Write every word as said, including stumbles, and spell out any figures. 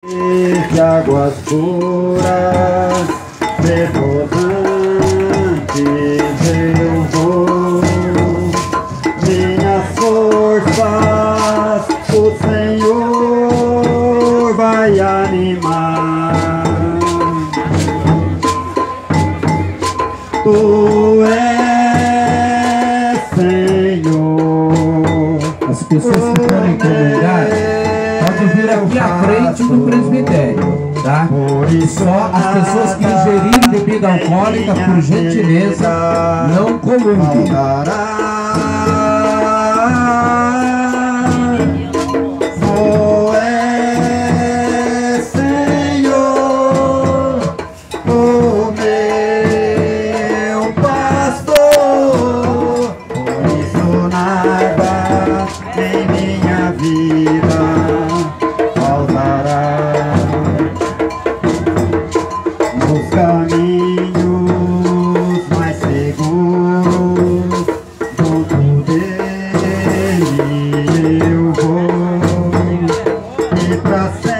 De águas puras, reposantes eu vou, minhas forças o Senhor vai animar. Tu és Senhor. As pessoas que forem comungar podem vir aqui à frente do presbitério, tá? Só as pessoas que ingerirem bebida alcoólica, por gentileza, não comunguem. Em minha vida faltará nos caminhos mais seguros, junto dele eu vou e pra sempre.